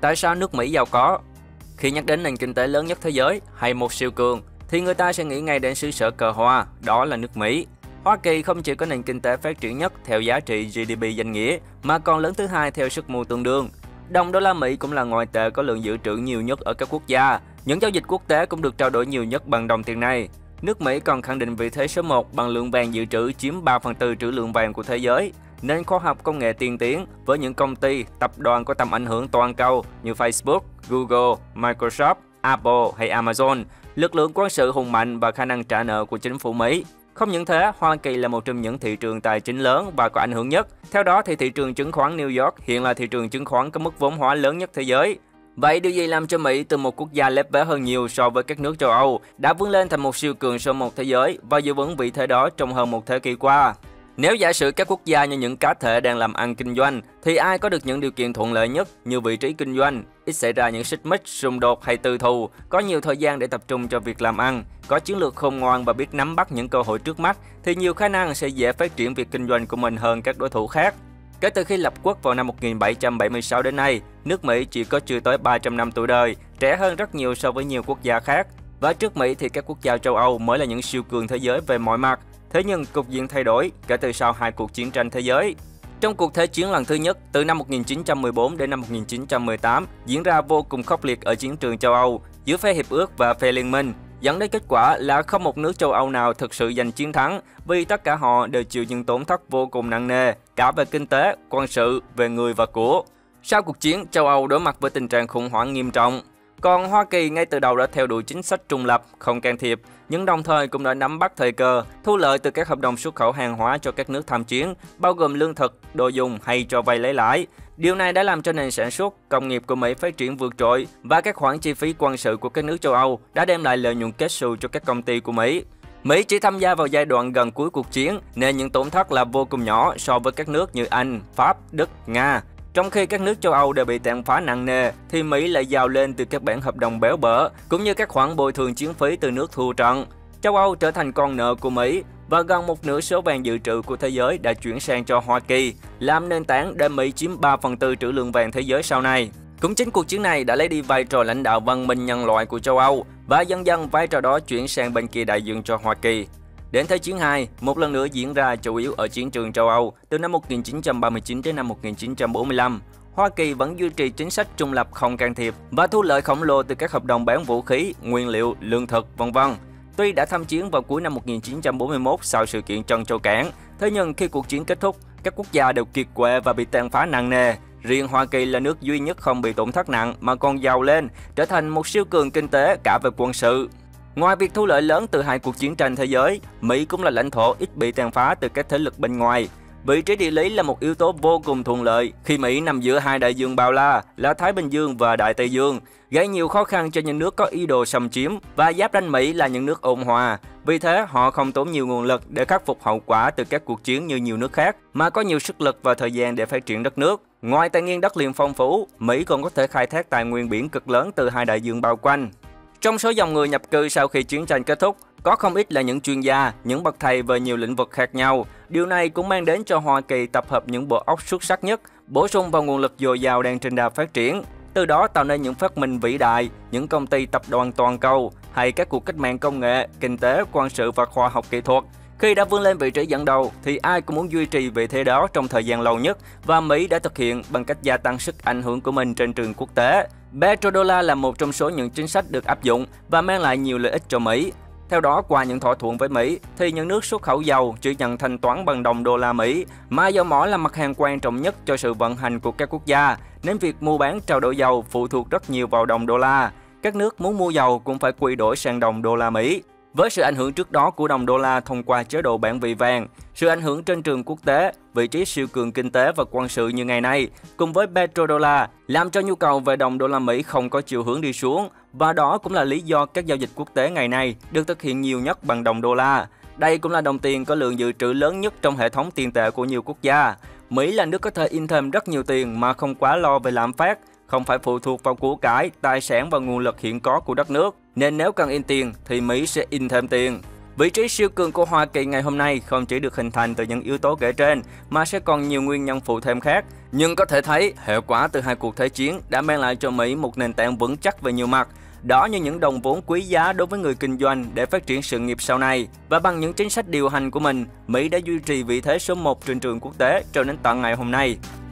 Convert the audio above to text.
Tại sao nước Mỹ giàu có? Khi nhắc đến nền kinh tế lớn nhất thế giới hay một siêu cường, thì người ta sẽ nghĩ ngay đến xứ sở cờ hoa, đó là nước Mỹ. Hoa Kỳ không chỉ có nền kinh tế phát triển nhất theo giá trị GDP danh nghĩa, mà còn lớn thứ hai theo sức mua tương đương. Đồng đô la Mỹ cũng là ngoại tệ có lượng dự trữ nhiều nhất ở các quốc gia. Những giao dịch quốc tế cũng được trao đổi nhiều nhất bằng đồng tiền này. Nước Mỹ còn khẳng định vị thế số 1 bằng lượng vàng dự trữ chiếm 3/4 trữ lượng vàng của thế giới. Nền khoa học công nghệ tiên tiến với những công ty, tập đoàn có tầm ảnh hưởng toàn cầu như Facebook, Google, Microsoft, Apple hay Amazon, lực lượng quân sự hùng mạnh và khả năng trả nợ của chính phủ Mỹ. Không những thế, Hoa Kỳ là một trong những thị trường tài chính lớn và có ảnh hưởng nhất. Theo đó, thì thị trường chứng khoán New York hiện là thị trường chứng khoán có mức vốn hóa lớn nhất thế giới. Vậy điều gì làm cho Mỹ từ một quốc gia lép vế hơn nhiều so với các nước châu Âu đã vươn lên thành một siêu cường số 1 thế giới và giữ vững vị thế đó trong hơn một thế kỷ qua? Nếu giả sử các quốc gia như những cá thể đang làm ăn kinh doanh, thì ai có được những điều kiện thuận lợi nhất như vị trí kinh doanh, ít xảy ra những xích mích, xung đột hay tư thù, có nhiều thời gian để tập trung cho việc làm ăn, có chiến lược khôn ngoan và biết nắm bắt những cơ hội trước mắt, thì nhiều khả năng sẽ dễ phát triển việc kinh doanh của mình hơn các đối thủ khác. Kể từ khi lập quốc vào năm 1776 đến nay, nước Mỹ chỉ có chưa tới 300 năm tuổi đời, trẻ hơn rất nhiều so với nhiều quốc gia khác. Và trước Mỹ thì các quốc gia châu Âu mới là những siêu cường thế giới về mọi mặt. Thế nhưng cục diện thay đổi kể từ sau hai cuộc chiến tranh thế giới. Trong cuộc thế chiến lần thứ nhất, từ năm 1914 đến năm 1918, diễn ra vô cùng khốc liệt ở chiến trường châu Âu giữa phe hiệp ước và phe liên minh, dẫn đến kết quả là không một nước châu Âu nào thực sự giành chiến thắng vì tất cả họ đều chịu những tổn thất vô cùng nặng nề, cả về kinh tế, quân sự, về người và của. Sau cuộc chiến, châu Âu đối mặt với tình trạng khủng hoảng nghiêm trọng. Còn Hoa Kỳ ngay từ đầu đã theo đuổi chính sách trung lập, không can thiệp, nhưng đồng thời cũng đã nắm bắt thời cơ, thu lợi từ các hợp đồng xuất khẩu hàng hóa cho các nước tham chiến, bao gồm lương thực, đồ dùng hay cho vay lấy lãi. Điều này đã làm cho nền sản xuất, công nghiệp của Mỹ phát triển vượt trội và các khoản chi phí quân sự của các nước châu Âu đã đem lại lợi nhuận kết xù cho các công ty của Mỹ. Mỹ chỉ tham gia vào giai đoạn gần cuối cuộc chiến nên những tổn thất là vô cùng nhỏ so với các nước như Anh, Pháp, Đức, Nga. Trong khi các nước châu Âu đều bị tàn phá nặng nề, thì Mỹ lại giàu lên từ các bản hợp đồng béo bở, cũng như các khoản bồi thường chiến phí từ nước thua trận. Châu Âu trở thành con nợ của Mỹ, và gần một nửa số vàng dự trữ của thế giới đã chuyển sang cho Hoa Kỳ, làm nền tảng để Mỹ chiếm 3/4 trữ lượng vàng thế giới sau này. Cũng chính cuộc chiến này đã lấy đi vai trò lãnh đạo văn minh nhân loại của châu Âu, và dần dần vai trò đó chuyển sang bên kia đại dương cho Hoa Kỳ. Đến Thế chiến 2, một lần nữa diễn ra chủ yếu ở chiến trường châu Âu từ năm 1939 đến năm 1945. Hoa Kỳ vẫn duy trì chính sách trung lập không can thiệp và thu lợi khổng lồ từ các hợp đồng bán vũ khí, nguyên liệu, lương thực, v.v. Tuy đã tham chiến vào cuối năm 1941 sau sự kiện Trân Châu Cảng, thế nhưng khi cuộc chiến kết thúc, các quốc gia đều kiệt quệ và bị tàn phá nặng nề. Riêng Hoa Kỳ là nước duy nhất không bị tổn thất nặng mà còn giàu lên, trở thành một siêu cường kinh tế cả về quân sự. Ngoài việc thu lợi lớn từ hai cuộc chiến tranh thế giới, Mỹ cũng là lãnh thổ ít bị tàn phá từ các thế lực bên ngoài. Vị trí địa lý là một yếu tố vô cùng thuận lợi khi Mỹ nằm giữa hai đại dương bao la là Thái Bình Dương và Đại Tây Dương, gây nhiều khó khăn cho những nước có ý đồ xâm chiếm, và giáp ranh Mỹ là những nước ôn hòa. Vì thế, họ không tốn nhiều nguồn lực để khắc phục hậu quả từ các cuộc chiến như nhiều nước khác, mà có nhiều sức lực và thời gian để phát triển đất nước. Ngoài tài nguyên đất liền phong phú, Mỹ còn có thể khai thác tài nguyên biển cực lớn từ hai đại dương bao quanh. Trong số dòng người nhập cư sau khi chiến tranh kết thúc, có không ít là những chuyên gia, những bậc thầy về nhiều lĩnh vực khác nhau. Điều này cũng mang đến cho Hoa Kỳ tập hợp những bộ óc xuất sắc nhất, bổ sung vào nguồn lực dồi dào đang trên đà phát triển. Từ đó tạo nên những phát minh vĩ đại, những công ty tập đoàn toàn cầu, hay các cuộc cách mạng công nghệ, kinh tế, quân sự và khoa học kỹ thuật. Khi đã vươn lên vị trí dẫn đầu, thì ai cũng muốn duy trì vị thế đó trong thời gian lâu nhất, và Mỹ đã thực hiện bằng cách gia tăng sức ảnh hưởng của mình trên trường quốc tế. Petrodollar là một trong số những chính sách được áp dụng và mang lại nhiều lợi ích cho Mỹ. Theo đó, qua những thỏa thuận với Mỹ, thì những nước xuất khẩu dầu chỉ nhận thanh toán bằng đồng đô la Mỹ, mà dầu mỏ là mặt hàng quan trọng nhất cho sự vận hành của các quốc gia, nên việc mua bán trao đổi dầu phụ thuộc rất nhiều vào đồng đô la. Các nước muốn mua dầu cũng phải quy đổi sang đồng đô la Mỹ. Với sự ảnh hưởng trước đó của đồng đô la thông qua chế độ bản vị vàng, sự ảnh hưởng trên trường quốc tế, vị trí siêu cường kinh tế và quân sự như ngày nay, cùng với petrodollar, làm cho nhu cầu về đồng đô la Mỹ không có chiều hướng đi xuống, và đó cũng là lý do các giao dịch quốc tế ngày nay được thực hiện nhiều nhất bằng đồng đô la. Đây cũng là đồng tiền có lượng dự trữ lớn nhất trong hệ thống tiền tệ của nhiều quốc gia. Mỹ là nước có thể in thêm rất nhiều tiền mà không quá lo về lạm phát, không phải phụ thuộc vào của cải, tài sản và nguồn lực hiện có của đất nước. Nên nếu cần in tiền thì Mỹ sẽ in thêm tiền. Vị trí siêu cường của Hoa Kỳ ngày hôm nay không chỉ được hình thành từ những yếu tố kể trên, mà sẽ còn nhiều nguyên nhân phụ thêm khác. Nhưng có thể thấy, hệ quả từ hai cuộc thế chiến đã mang lại cho Mỹ một nền tảng vững chắc về nhiều mặt. Đó như những đồng vốn quý giá đối với người kinh doanh để phát triển sự nghiệp sau này. Và bằng những chính sách điều hành của mình, Mỹ đã duy trì vị thế số 1 trên trường quốc tế cho đến tận ngày hôm nay.